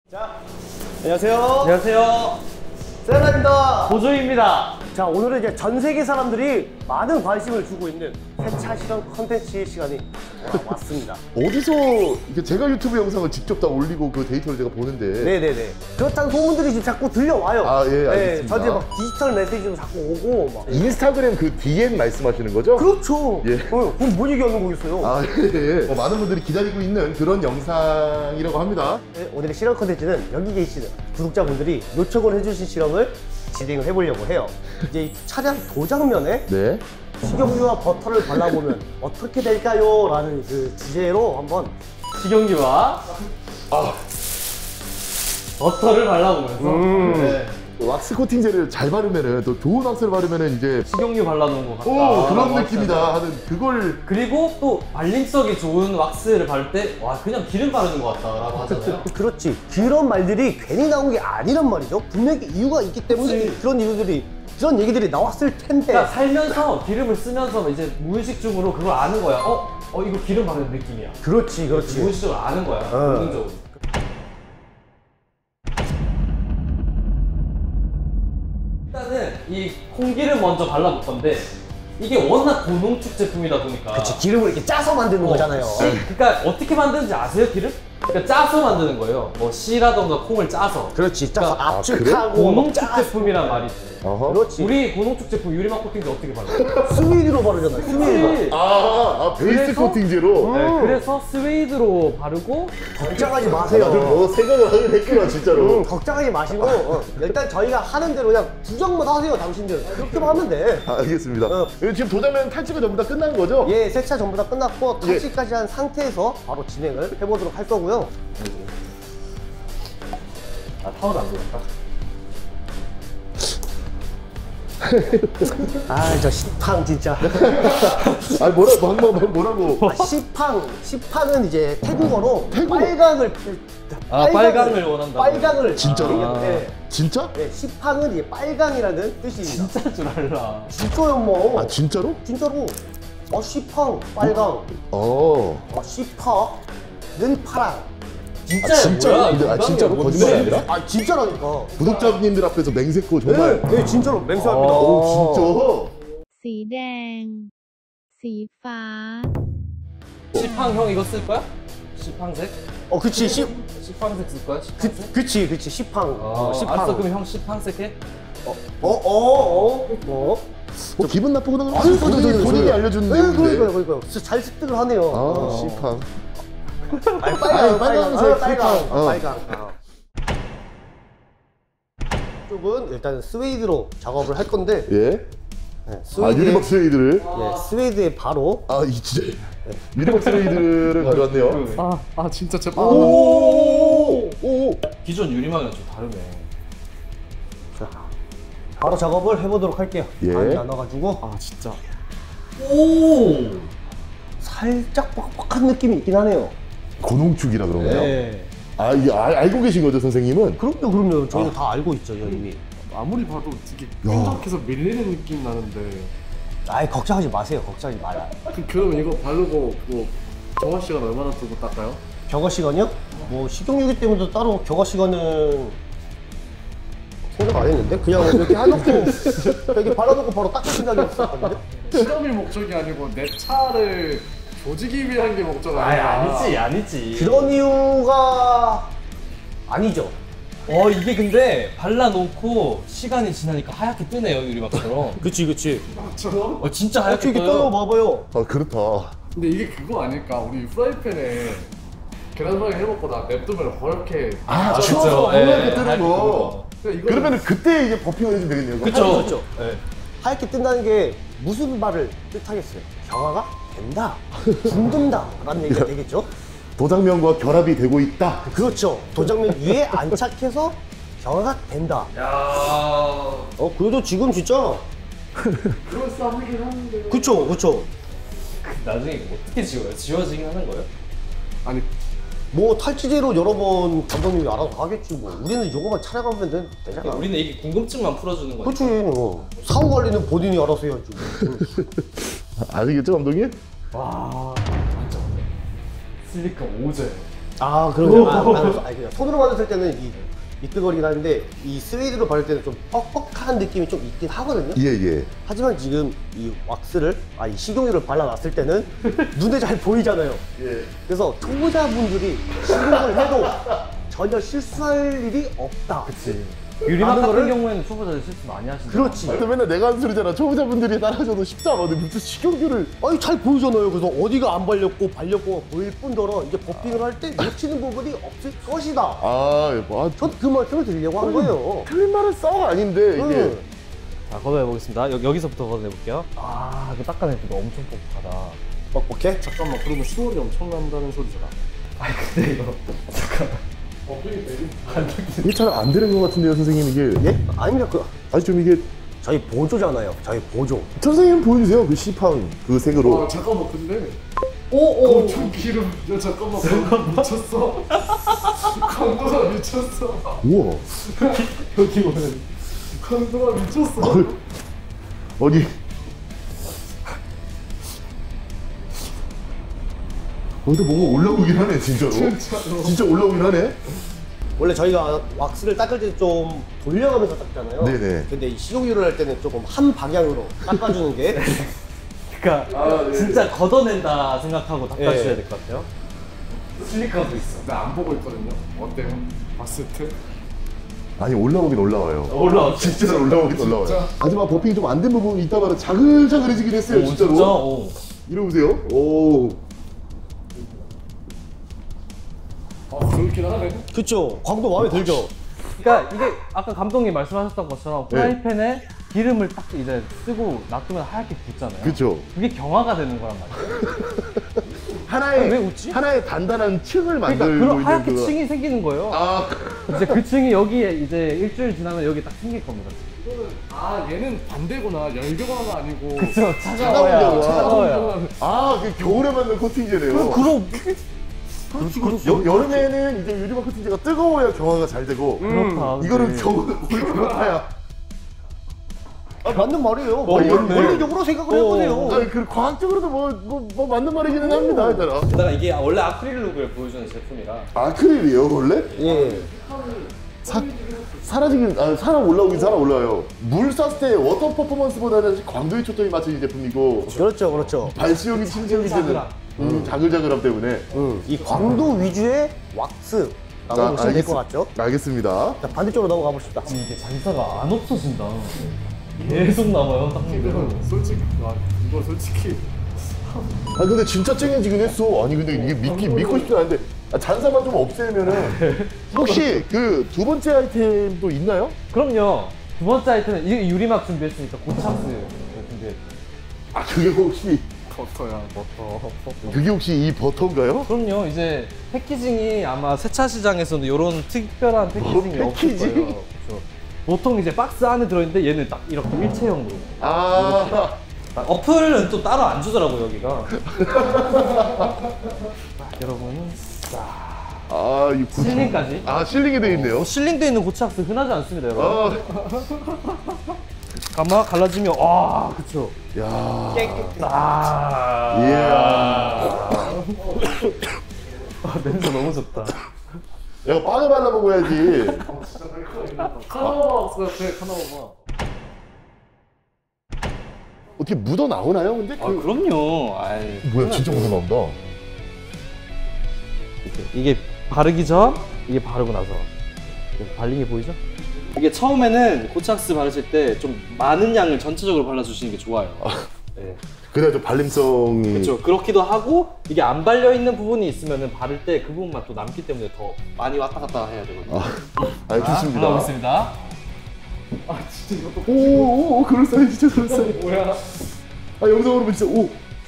자, 안녕하세요. 안녕하세요. 세라입니다. 보조입니다. 자, 오늘은 이제 전 세계 사람들이 많은 관심을 주고 있는 세차 실험 컨텐츠의 시간이 왔습니다. 어디서 이게 제가 유튜브 영상을 직접 다 올리고 그 데이터를 제가 보는데 네네네. 그렇다는 소문들이 지금 자꾸 들려와요. 아, 예, 알겠습니다. 저한테 막 디지털 메시지도 자꾸 오고 막. 인스타그램 그 DM 말씀하시는 거죠? 그렇죠. 예. 그럼 뭔 얘기하는 거겠어요? 아, 예. 많은 분들이 기다리고 있는 그런 영상이라고 합니다. 네, 오늘의 실험 컨텐츠는 여기 계시는 구독자분들이 요청을 해주신 실험을 진행을 해보려고 해요. 이제 이 차량 도장면에 네. 식용유와 버터를 발라보면 어떻게 될까요? 라는 그 주제로 한번 식용유와 버터를 발라보면서 네. 왁스 코팅제를 잘 바르면은 또 좋은 왁스를 바르면은 이제 식용유 발라놓은 것 같다. 오 그런 라고 느낌이다 하시잖아요. 하는 그걸 그리고 또 발림성이 좋은 왁스를 바를 때 와 그냥 기름 바르는 것 같다라고 하잖아요. 그렇지. 그런 말들이 괜히 나온 게 아니란 말이죠. 분명히 이유가 있기 때문에 그치. 그런 얘기들이 나왔을 텐데. 그러니까 살면서 기름을 쓰면서 이제 무의식적으로 그걸 아는 거야. 이거 기름 바르는 느낌이야. 그렇지. 무의식적으로 아는 거야. 본능적으로. 일단은 이 콩기름 먼저 발라볼 건데 이게 워낙 고농축 제품이다 보니까 그렇지. 기름을 이렇게 짜서 만드는 거잖아요. 그러니까 어떻게 만드는지 아세요, 기름? 그러니까 짜서 만드는 거예요. 뭐 씨라던가 콩을 짜서. 그렇지. 짜서 그러니까 압축하고 고농축 짜서. 제품이란 말이지. 어허. 그렇지. 우리 고농축 제품 유리막 코팅제 어떻게 발라요? 스위드로 바르잖아요. 스위드로. 베이스 그래서? 코팅제로 네, 그래서 스웨이드로 바르고 걱정하지 다들 마세요. 뭐 생각을 하긴 했구나 진짜로. 걱정하지 마시고 일단 저희가 하는 대로 그냥 부정만 하세요. 당신들 그렇게만 하면 돼. 알겠습니다. 어. 지금 도장면 탈취가 전부 다 끝난 거죠? 예, 세차 전부 다 끝났고 예. 탈취까지 한 상태에서 바로 진행을 해보도록 할 거고요. 타월 안 들었다. 아, 저 시팡 진짜. 아니 뭐라고? 시팡은 이제 태국어로 빨강을 빨강을 원한다고. 빨강을 진짜로? 네. 진짜? 네, 시팡은 이제 빨강이라는 뜻입니다. 진짜 줄 알라. 진짜요, 뭐. 아 진짜로? 진짜로. 시팡 빨강. 시파는 파랑. 진짜야. 진짜로? 뭐야? 근데 진짜로 거짓말이 아니라? 아, 진짜라니까. 구독자님들 앞에서 맹세코 정말. 네, 진짜로 맹세합니다. 오 สีแดง สีฟ้า 시팡 형 이거 쓸 거야? 시팡색? 그치, 시팡색 쓸 거야? 시팡색? 그치, 시팡. 시팡. 알았어, 그럼 형 시팡색 해? 뭐 기분 나쁘거나 그런 거 아니, 본인이 알려준 내용인데. 그러니까요. 진짜 잘 습득을 하네요. 시팡. 아니, 빨강. 시팡. 빨강. 쪽은 일단 스웨이드로 작업을 할 건데, 예? 네, 유리박 스웨이드를. 스웨이드에 바로 이 진짜. 유리박 스웨이드를 가져왔네요. 진짜 제발. 오. 기존 유리막이랑 좀 다르네. 바로 작업을 해보도록 할게요. 예. 많이 나눠가지고 진짜. 오! 살짝 뻑뻑한 느낌이 있긴 하네요. 고농축이라 그런가요? 네. 이게 알고 계신 거죠, 선생님은? 그럼요. 저희는 다 알고 있죠, 이미. 아무리 봐도 되게 끈적해서 밀리는 느낌 나는데. 아이, 걱정하지 마세요. 걱정하지 마라. 그럼 이거 바르고 뭐 정화 시간 얼마나 두고 닦아요? 격화 시간이요? 뭐 식용유기 때문에 따로 격화 시간은 생각 안 했는데 그냥 이렇게 해놓고 이렇게 발라놓고 바로 닦을 생각이었었거든요. 실험이 목적이 아니고 내 차를 조지기 위한 게 목적 아니야. 아니지. 그런 이유가 아니죠. 이게 근데 발라놓고 시간이 지나니까 하얗게 뜨네요, 유리막처럼. 그치. 진짜 하얗게 이렇게 떠요. 떠봐봐요. 그렇다. 근데 이게 그거 아닐까? 우리 프라이팬에 계란후라이 해먹고 나 냅두면 그렇게 추워서 그쵸. 하얗게 예, 뜨는 하얗게 거. 이거는 그러면 그때 이제 버핑을 해주면 되겠네요. 그쵸. 하얗게 뜬다는 게 무슨 말을 뜻하겠어요? 경화가 된다, 굳는다 라는 얘기가 되겠죠? 도장면과 결합이 되고 있다. 그렇죠. 도장면 위에 안착해서 경화가 된다. 야. 그래도 지금 진짜 그런 싸움 하긴 하는데. 그쵸. 나중에 이거 어떻게 지워요? 지워지긴 하는 거예요? 아니 뭐 탈취제로 여러 번 감독님이 알아서 하겠지 뭐. 우리는 요거만 촬영하면 되잖아. 우리는 이게 궁금증만 풀어주는 거니까. 그렇지. 사후 관리는 본인이 알아서 해야지. 아시겠죠, 감독님? 와, 진짜 실리콘 오제. 아, 그러네요. 아니, 그냥 손으로 만졌을 때는 이 미끌거리긴 하는데 이 스웨이드로 바를 때는 좀 뻑뻑한 느낌이 좀 있긴 하거든요. 예. 하지만 지금 이 왁스를, 이 식용유를 발라놨을 때는 눈에 잘 보이잖아요. 예. 그래서 초보자분들이 시공을 해도 전혀 실수할 일이 없다. 그치. 유리막 많은 같은 거를- 경우에는 초보자들 실수 많이 하시는 그렇지. 또 맨날 내가 하는 소리잖아. 초보자분들이 따라줘도 쉽지 않아. 무슨 식용유를. 아니 잘 보이잖아요. 그래서 어디가 안 발렸고 발렸고 보일 뿐더러 이제 버핑을 할 때 놓치는 부분이 없을 것이다. 전 그 말씀을 드리려고 한 거예요. 틀린 말은 썩 아닌데 이게. 응. 자, 걷어내보겠습니다. 여기서부터 걷어내볼게요. 아, 이거 닦아내니까 엄청 뻑뻑하다. 뻑뻑해? 잠깐만, 그러면 수월이 엄청 난다는 소리잖아. 아니, 근데 이거. 이게 잘 안 되는 것 같은데요, 선생님 이게. 예? 아닙니다. 아니 좀 이게. 저희 보조잖아요. 저희 보조. 선생님 보여주세요. 그 시판 그 색으로. 잠깐만, 근데 오! 엄청 기름. 야, 잠깐만, 미쳤어. 강도가 미쳤어. 우와. 여기 보면. 강도가 미쳤어. 어디. 근데 뭔가 올라오긴 하네, 진짜로. 진짜로. 진짜 올라오긴 하네. 원래 저희가 왁스를 닦을 때 좀 돌려가면서 닦잖아요. 네네. 근데 이 식용유를 할 때는 조금 한 방향으로 닦아주는 게 그러니까 네. 진짜 걷어낸다 생각하고 닦아주셔야 예. 될 것 같아요. 슬리커도 있어. 나 안 보고 있거든요. 어때요? 봤을 때? 아니 올라오긴 올라와요. 올라왔어. 진짜 올라오긴 올라와요. 진짜? 하지만 버핑이 좀 안 된 부분이 있다가 자글자글해지긴 했어요, 진짜로. 진짜? 오. 이러보세요. 오. 그렇긴 하네. 그쵸? 광도 마음에 들죠? 그러니까 이게 아까 감독님 말씀하셨던 것처럼 프라이팬에 기름을 딱 이제 쓰고 놔두면 하얗게 굳잖아요. 그쵸. 그게 경화가 되는 거란 말이에요. 왜 웃지? 하나의 단단한 층을 그러니까 만들고 그런 있는 하얗게 그거. 층이 생기는 거예요. 아, 이제 그 층이 여기에 이제 일주일 지나면 여기 딱 생길 겁니다. 얘는 반대구나. 열경화가 아니고. 그쵸, 차가운 경화. 차가워요. 아, 그 겨울에 맞는 코팅제네요. 그럼 여름에는 이제 유리막 코팅제가 뜨거워야 경화가 잘 되고 그렇다. 이거는 겨울 그렇다야. 맞는 말이에요. 맞네. 원리적으로 생각을 해보세요. 아니 그 과학적으로도 뭐 맞는 말이기는 합니다. 일단. 게다가 이게 원래 아크릴 룩을 보여주는 제품이라 아크릴이에요 원래? 예. 사라지긴 사람 올라오긴 사람 올라와요. 물 쐈을 때 워터 퍼포먼스보다는 광도에 초점이 맞춰진 제품이고 그렇죠, 그렇죠. 발수용이 침지용이 되는 자글자글함 때문에. 이 광도 위주의 왁스라고 보시면 될 것 같죠? 알겠습니다. 자, 반대쪽으로 넘어가 봅시다. 이게 장사가 안 없어진다. 계속 남아요. 딱 이거 솔직히, 이거 솔직히. 근데 진짜 쨍해지긴 했어. 아니 근데 이게 믿고 싶지 않은데 잔사만 좀 없애면은 혹시 그 두 번째 아이템도 있나요? 그럼요. 두 번째 아이템은 이게 유리막 준비했으니까 고착스 준비했죠. 아 그게 혹시 버터야. 그게 혹시 이 버터인가요? 그럼요. 이제 패키징이 아마 세차 시장에서는 이런 특별한 패키징이 없을 패키징? 거예요. 그렇죠. 보통 이제 박스 안에 들어있는데 얘는 딱 이렇게 일체형으로. 아 어플은 또 따로 안 주더라고 여기가. 여러분, 이 실링까지. 실링이 돼 있네요. 실링돼 있는 고착스 흔하지 않습니다, 여러분. 아, 가마 갈라지면 그쵸. 야, 깨끗다. 이야. 냄새 너무 좋다. 야 빵에 발라 먹어야지. 카나오마 같아, 카나오마. 어떻게 묻어 나오나요? 근데 그럼요. 아이, 뭐야 진짜 묻어 나온다. 이게 바르기 전, 이게 바르고 나서 발린 게 보이죠? 이게 처음에는 고착스 바르실 때 좀 많은 양을 전체적으로 발라주시는 게 좋아요. 네. 그래야 좀 발림성이. 그렇죠. 그렇기도 하고 이게 안 발려 있는 부분이 있으면은 바를 때 그 부분만 또 남기 때문에 더 많이 왔다 갔다 해야 되거든요. 알겠습니다. 발라보겠습니다. 진짜 이것도. 오, 그럴싸해, 진짜 그럴싸해. 뭐야? 영상으로 보면 진짜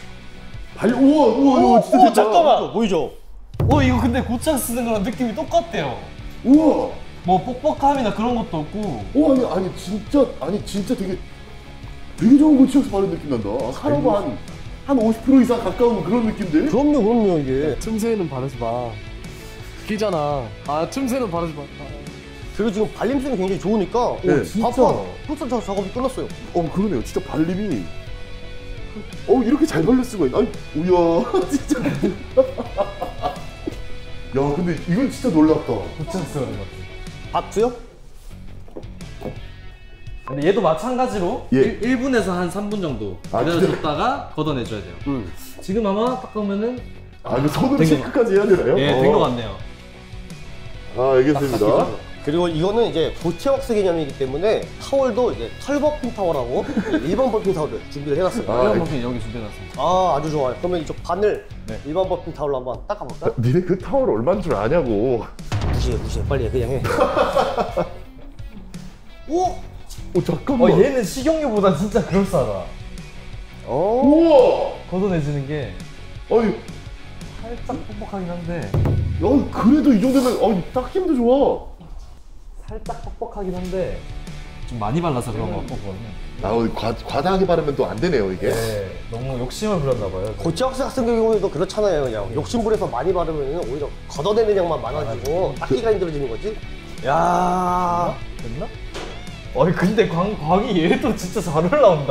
우와, 진짜 됐다. 잠깐만. 보이죠? 이거 근데 고착스 쓰는 거랑 느낌이 똑같대요. 우와. 뭐 뻑뻑함이나 그런 것도 없고. 아니 진짜 되게 좋은 고치역스 바른 느낌 난다. 사람과 한 50% 이상 가까운 그런 느낌들. 그럼요, 이게. 틈새는 바르지 마. 끼잖아. 틈새는 바르지 마. 그리고 지금 발림성이 굉장히 좋으니까 네. 진짜 풀선 작업이 끝났어요. 그러네요. 진짜 발림이 이렇게 잘 발릴 수가 있나? 우야 진짜. 야, 근데 이건 진짜 놀랍다. 고착스 그런 것 같아. 박수요? 근데 얘도 마찬가지로 예. 1분에서 한 3분 정도 아, 기다려줬다가 걷어내줘야 돼요. 지금 아마 딱 보면은 아, 이거 손으로 된 거. 체크까지 해야 되나요? 예, 된 것 같네요. 아, 알겠습니다. 그리고 이거는 이제 고체 왁스 개념이기 때문에 타월도 이제 털버핑 타월하고 일반 버핑 타월을 준비를 해놨어요. 아, 이런 버튼 여기 준비해놨습니다. 아주 좋아요. 그러면 이쪽 바늘 네. 일반 버핑 타월로 한번 닦아볼까? 니네 그 타월 얼마인 줄 아냐고. 무시해 빨리 해 그냥 해. 오! 오, 잠깐만. 얘는 식용유보다 진짜 그럴싸하다. 우와! 걷어내지는 게 아니, 살짝 뻑뻑하긴 한데 야, 그래도 이 정도면, 닦임도 좋아. 살짝 뻑뻑하긴 한데 좀 많이 발라서 그런 것 같고 그거는. 과다하게 바르면 또 안 되네요, 이게. 네, 너무 욕심을 부렸나 봐요. 고체 왁스 같은 경우에도 그렇잖아요. 그냥 욕심부려서 많이 바르면 오히려 걷어내는 양만 많아지고 닦기가 힘들어지는 거지. 야 됐나? 아니 근데 광이 얘도 진짜 잘 올라온다.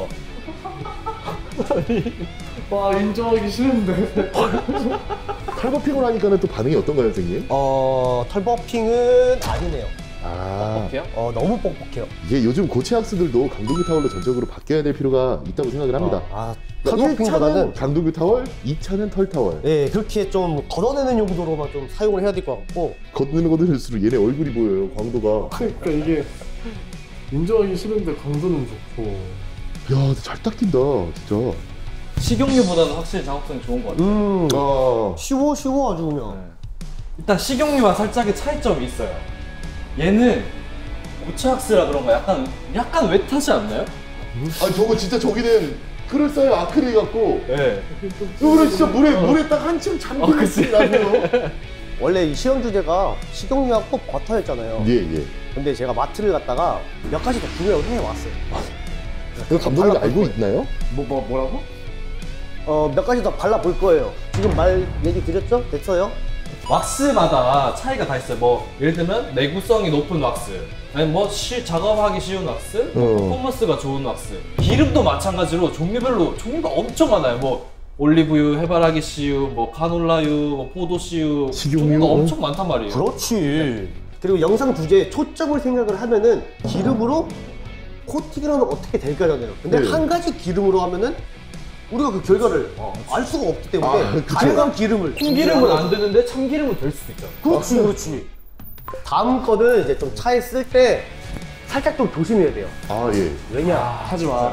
와 인정하기 싫은데. 탈거핑을 하니까는 또 반응이 어떤가요, 선생님? 털버핑은 아니네요. 아, 너무 뻑뻑해요. 이게 요즘 고체 학스들도 강도규 타월로 전적으로 바뀌어야 될 필요가 있다고 생각을 합니다. 털버핑보다는 1차는 강도규 타월, 2차는 털 타월. 예, 그렇게 좀 걷어내는 용도로만 좀 사용을 해야 될 것 같고. 걷을수록 얘네 얼굴이 보여요, 광도가. 그러니까 이게 인정하기 싫은데 강도는 좋고. 야, 근데 잘 닦인다, 진짜. 식용유보다는 확실히 작업성이 좋은 것 같아요. 쉬워 아주 그냥. 일단 식용유와 살짝의 차이점이 있어요. 얘는 고체학스라 그런가 약간 웻하지 않나요? 아, 저거 진짜 저기는 그럴싸해 아크릴 같고. 네. 이거는 진짜 물에 딱 한층 잠긴 느낌이 나네요. 원래 이 실험 주제가 식용유하고 버터였잖아요. 예. 근데 제가 마트를 갔다가 몇 가지 더 구매를 해왔어요. 그 감독님 알고 있나요? 뭐라고? 몇 가지 더 발라볼 거예요. 지금 말 얘기 드렸죠? 됐어요? 왁스마다 차이가 다 있어요. 뭐 예를 들면 내구성이 높은 왁스, 아니 뭐 작업하기 쉬운 왁스, 퍼포먼스가 좋은 왁스. 기름도 마찬가지로 종류가 엄청 많아요. 뭐 올리브유, 해바라기 씨유, 뭐 카놀라유, 뭐 포도씨유, 식용유? 종류가 엄청 많단 말이에요. 그렇지. 그리고 영상 주제에 초점을 생각을 하면은 기름으로 코팅을 하면 어떻게 될까잖아요. 근데 네. 한 가지 기름으로 하면은 우리가 그 결과를 알 수가 없기 때문에 다양한 기름을 참기름은 안 되는데 참기름은 될 수도 있잖아. 그렇지. 다음 거는 이제 좀 차에 쓸 때 살짝 좀 조심해야 돼요. 아, 예. 왜냐? 하지 마.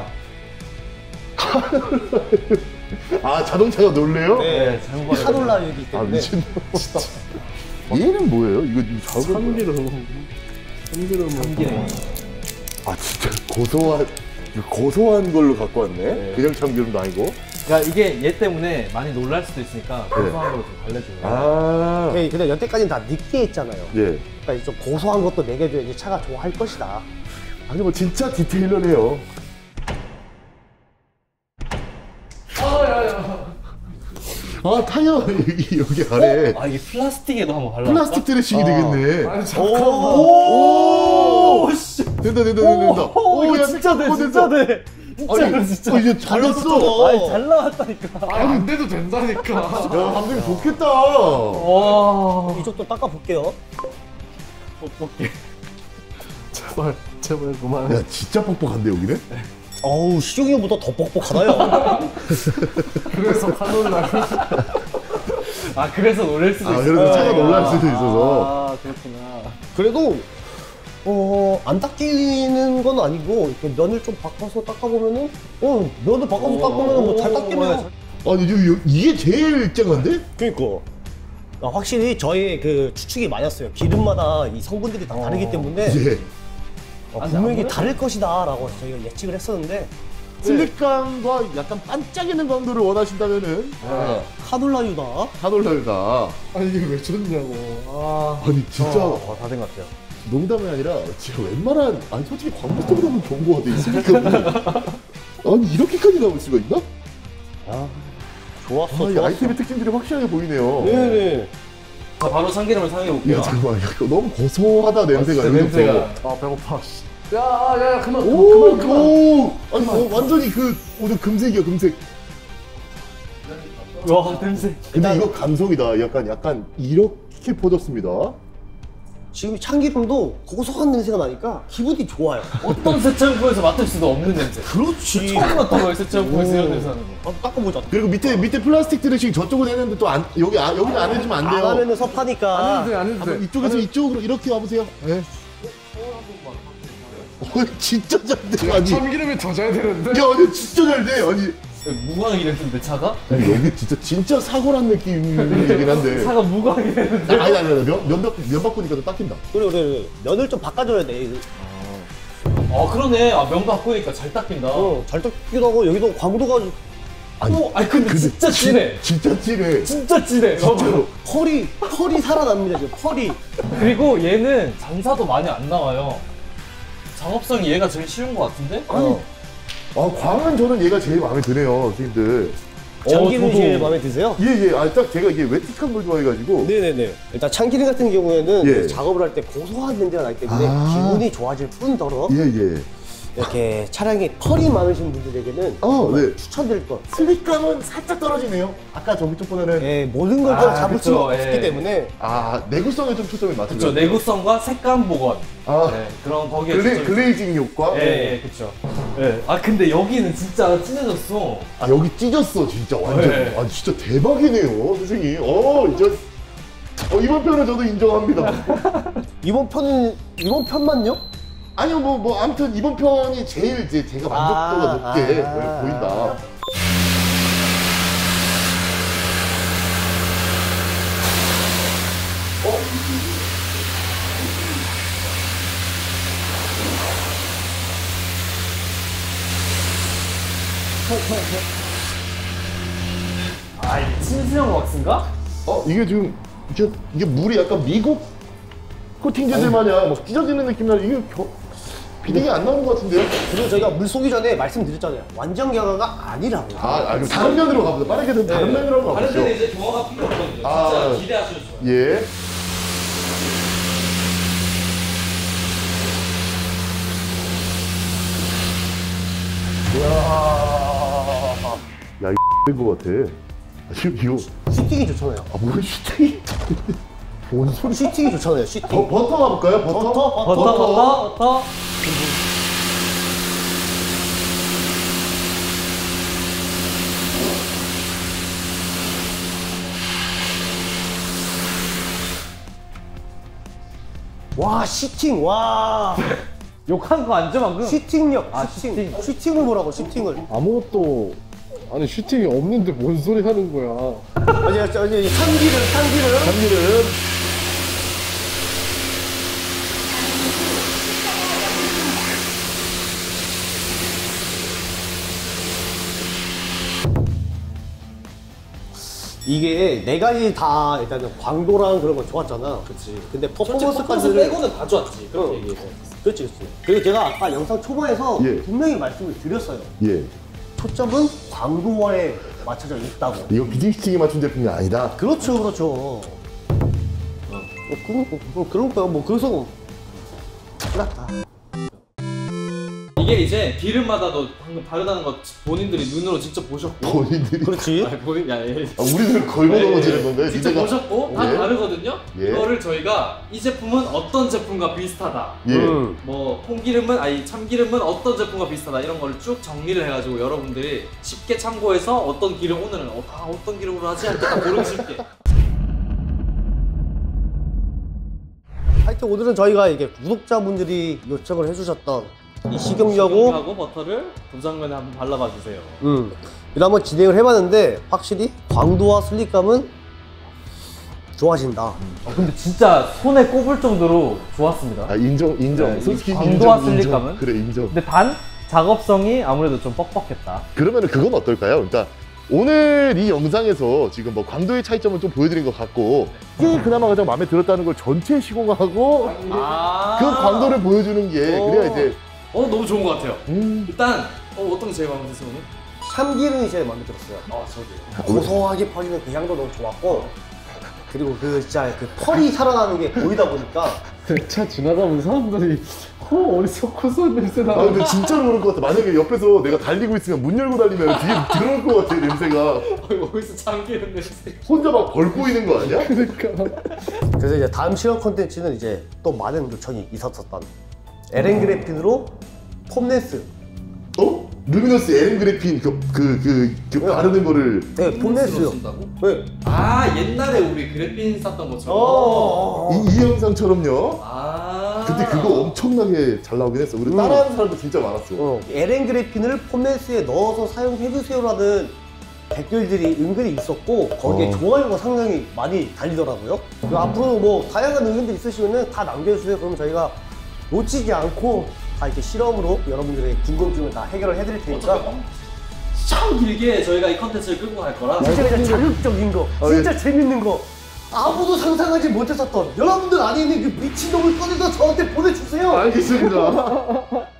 아, 자동차가 놀래요? 네, 잘못 말했어요. 카놀라유이기 아, 때문에 미친놈. 얘는 뭐예요? 이거 잘 참기름. 참기름. 아, 진짜 고소한 걸로 갖고 왔네? 그냥 참기름도 아니고. 그러니까 이게 얘 때문에 많이 놀랄 수도 있으니까 고소한 걸로 좀 달래줘요. 아, 네, 근데 여태까지는 다 느끼했잖아요. 예. 그러니까 좀 고소한 것도 먹여줘야지 차가 좋아할 것이다. 아니, 뭐, 진짜 디테일러네요. 아, 타이어, 여기 아래. 이게 플라스틱에도 한번 발라. 플라스틱 드레싱이 되겠네. 아니 잠깐만. 오! 된다. 오, 야, 진짜 돼, 된다. 진짜 돼. 아니, 진짜. 이제 잘났어. 아니, 잘 나왔다니까. 아니 안 돼도 된다니까. 야, 감독님 좋겠다. 와. 이쪽도 닦아볼게요. 뻑뻑해. 제발 그만해. 야, 진짜 뻑뻑한데, 여기는? 어우, 식용유보다 더 뻑뻑하다요. 그래서 카놀라. 그래서 놀랄 수도 있어. 그래서 차가 놀랄 수도 있어서. 그렇구나. 그래도 안 닦이는 건 아니고 이렇게 면을 좀 바꿔서 닦아보면은 면을 바꿔서 닦으면 뭐 잘 닦이네요. 아니, 이게 제일 쨍한데? 그니까 확실히 저의 그 추측이 맞았어요. 기름마다 이 성분들이 다 다르기 때문에 예. 분명히 다를 것이다 라고 저희가 예측을 했었는데 슬릭감과 약간 반짝이는 광도를 원하신다면은 카놀라유다. 카놀라유다. 아니 이게 왜 줬냐고. 아니, 진짜 다 된 것 같아요. 농담이 아니라 진짜 웬만한, 아니 솔직히 광고 속으로는 좋은 거 같아. 슬릭감. 아니, 이렇게까지 나올 수가 있나? 좋았어. 이 아이템의 특징들이 확실하게 보이네요. 네네. 자, 바로 참기름을 사용해 볼게요. 야, 잠깐만, 야, 이거 너무 고소하다, 냄새가. 진짜 여기서. 냄새가. 아 배고파. 야야야 그만. 오, 아니, 완전히 오늘 금색이야, 금색. 와 냄새. 근데 이거 감성이다. 약간 이렇게 퍼졌습니다. 지금 참기름도 고소한 냄새가 나니까 기분이 좋아요. 어떤 세차용품에서 맡을 수도 없는 냄새. 그렇지. 처음 맡아봐요 세차용품에서 이런 냄새 나는 거. 한번 닦아보자. 그리고 밑에 플라스틱 드레싱 저쪽은 했는데 또 여기는 안 해주면 안 돼요. 안 하면은 섭하니까. 안 해도 돼, 안 해도 한번 돼. 이쪽에서 이쪽으로 이렇게 와보세요. 네. 진짜 잘 돼. 아니, 참기름이 더 잘 되는데? 야, 아니 진짜 잘 돼. 아니, 무광이 됐는데 차가? 여기 진짜 사고란 느낌이긴 한데. 차가 무광이 됐는데. 아니, 면 바꾸니까 또 닦인다. 그래. 면을 좀 바꿔줘야 돼. 그러네. 면 바꾸니까 잘 닦인다. 잘 닦기도 하고 여기도 광도가 아니 근데 진짜 진해. 진짜 찐해. 진짜 진해. 진짜로. 펄이 살아납니다 지금 펄이. 그리고 얘는 장사도 많이 안 나와요. 작업성이 얘가 제일 쉬운 것 같은데? 광은 저는 얘가 제일 마음에 드네요, 선생님들. 참기름이 저도. 제일 마음에 드세요? 예. 딱 제가 이게 웨틱한 걸 좋아해가지고. 네네네. 일단 참기름 같은 경우에는 예. 작업을 할 때 고소한 냄새가 나기 때문에 아. 기분이 좋아질 뿐더러 예. 이렇게 차량에 펄이 많으신 분들에게는 네. 추천드릴 것. 슬릭감은 살짝 떨어지네요. 아까 저기 쪽보다는. 예, 모든 걸 다 잡을 그쵸, 수가 없기 예. 때문에 내구성에 좀 초점이 맞죠. 그쵸. 내구성과 색감 보건. 네, 그런 거기에 글레이징 효과. 예, 그쵸. 예. 근데 여기는 진짜 진해졌어. 여기 찢었어, 진짜 완전. 네. 진짜 대박이네요, 선생님. 이번 편은 저도 인정합니다. 이번 편만요? 아니요, 아무튼 이번 편이 제일 이제 제가 만족도가 높게 보인다. 이게 친수형 왁스인가? 이게 지금 이게 물이 약간 미국 코팅제들 마냥 막 찢어지는 느낌 나는 이게 비딩이 안 나오는 것 같은데요? 그리고 저희가 물 쏘기 전에 말씀드렸잖아요. 완전 경화가 아니라고. 그럼 다른 면으로 가보자. 빠르게 든 다른 면으로 다른 가보죠. 데는 이제 경화가 필요 없거든요. 진짜 기대하셔도 좋아요. 예. 야, 된것 같아. 이거 슈팅이 좋잖아요. 뭔 슈팅이? 뭔 소리? 슈팅이 좋잖아요. 슈팅. 버터 가볼까요? 버터. 와 슈팅 와. 욕한 거 아니죠 방금? 슈팅력. 슈팅을 보라고 슈팅을. 아무것도 아니 슈팅이 없는데 뭔 소리 하는 거야. 아니 참기름. 참기름. 이게 네 가지 다 일단은 광도랑 그런 건 좋았잖아. 그치. 근데 퍼포먼스 퍼포먼스까지를 빼고는 다 좋았지. 그렇게 어. 얘기해서. 그렇지. 그리고 제가 아까 영상 초반에서 예. 분명히 말씀을 드렸어요. 예. 초점은 광도에 맞춰져 있다고. 이거 비딩 슈팅에 맞춘 제품이 아니다. 그렇죠. 그런 거야. 뭐 그래서 끝났다. 이게 이제 기름마다도 방금 다르다는 거 본인들이 눈으로 직접 보셨고. 본인들이. 그렇지. 우리는 걸고 넘어지는 건가요? 직접 니네가? 보셨고 다 예. 다르거든요. 예. 이거를 저희가 이 제품은 어떤 제품과 비슷하다. 예. 뭐 참기름은 어떤 제품과 비슷하다 이런 거를 쭉 정리를 해가지고 여러분들이 쉽게 참고해서 어떤 기름 오늘은 어떤 기름으로 하지 할 때 딱 고르기 쉽게. 하여튼 오늘은 저희가 이게 구독자분들이 요청을 해주셨던 이 식용유하고 하고 버터를 도장면에 한번 발라봐 주세요. 이걸 한번 진행을 해봤는데 확실히 광도와 슬립감은 좋아진다. 근데 진짜 손에 꼽을 정도로 좋았습니다. 인정. 네, 솔직히 이 광도와 인정. 슬립감은? 그래, 인정. 근데 단 작업성이 아무래도 좀 뻑뻑했다. 그러면은 그건 어떨까요? 그러니까 오늘 이 영상에서 지금 뭐 광도의 차이점을 좀 보여드린 것 같고 이게 그나마 가장 마음에 들었다는 걸 전체 시공하고 그 광도를 보여주는 게 그래야 이제 너무 좋은 것 같아요. 일단 어떤 게 제일 마음에 드세요 오늘? 참기름이 제일 마음에 들었어요. 저도요. 고소하게 퍼지는 그 향도 너무 좋았고 그리고 그 진짜 그 펄이 살아나는 게 보이다 보니까 차 지나가면 사람들이 어디서 고소한 냄새 아 나. 근데 진짜로 그럴 것 같아. 만약에 옆에서 내가 달리고 있으면 문 열고 달리면 뒤에 들어올 것 같아 냄새가. 어디서 참기름 냄새. 혼자 막 벌고 있는 거 아니야? 그러니까. 그래서 이제 다음 실험 콘텐츠는 이제 또 많은 요청이 있었던 LN 그래핀으로 폼렌스. 어? 루미너스 LN 그래핀 바르는 거를. 네, 폼렌스요. 쓴다고? 네. 아 옛날에 우리 그래핀 쌌던 것처럼. 이 영상처럼요. 아. 근데 그거 엄청나게 잘 나오긴 했어. 우리 따라하는 사람도 진짜 많았어. LN 그래핀을 폼렌스에 넣어서 사용해주세요라는 댓글들이 은근히 있었고 거기에 좋아요가 상당히 많이 달리더라고요. 그리고 앞으로 뭐 다양한 의견들 있으시면 다 남겨주세요. 그러면 저희가 놓치지 않고 다 이렇게 실험으로 여러분들의 궁금증을 다 해결을 해드릴 테니까 엄청 길게 저희가 이 컨텐츠를 끌고 갈 거라. 진짜 그냥 자극적인 거, 진짜 재밌는 거, 아무도 상상하지 못했었던 여러분들 안에 있는 그 미친놈을 꺼내서 저한테 보내주세요. 알겠습니다.